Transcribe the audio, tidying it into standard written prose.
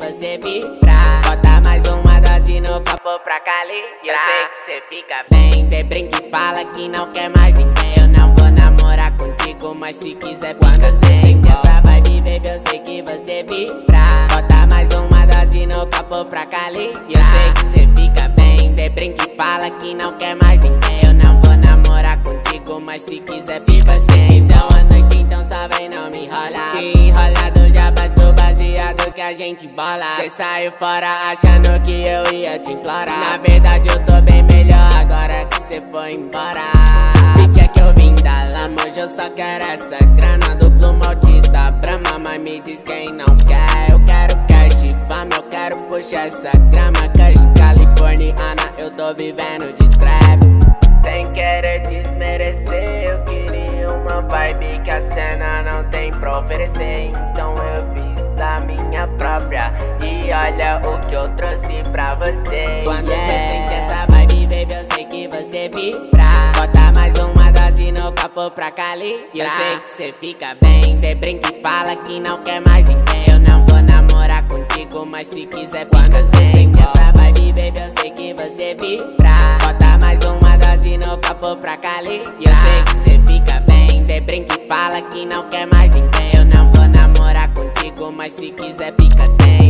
você vibra. Bota mais uma dose no copo pra calibrar. Eu sei que cê fica bem. Cê brinca e fala que não quer mais ninguém. Eu não vou namorar contigo, mas se quiser quando cê sente essa vibe, baby, eu sei que você vibra. Bota mais uma dose no copo pra calibrar. Eu sei que cê fica bem. Cê brinca e fala que não quer mais ninguém. Eu não vou namorar contigo, mas se quiser fica sem. Quiser uma noite, então só vem, não me enrola. Que enrolado já bastou, baseado que a gente bola. Cê saiu fora achando que eu ia te implorar. Na verdade eu tô bem melhor agora que cê foi embora. Bitch, é que eu vim da lama, hoje eu só quero essa grana. Duplo maldita pra mamãe, me diz quem não quer. Eu quero cash e fama, eu quero puxar essa grama. Cash californiana, eu tô vivendo de trap. Sem querer desmerecer, eu queria uma vibe que a cena não tem pra oferecer. Então eu fiz a minha própria e olha o que eu trouxe pra você. Quando cê sente essa vibe, baby, eu sei que você vibra. Bota mais uma dose no copo pra calibrar. Eu sei que cê fica bem. Cê brinca e fala que não quer mais ninguém. Eu não vou namorar contigo, mas se quiser quando cê sente essa vibe, baby, eu sei que você vibra. Bota mais uma dose no copo pra calibrar. Eu sei que cê fica bem. Cê brinca e fala que não quer mais ninguém. Eu não vou namorar contigo, mas se quiser pica tem.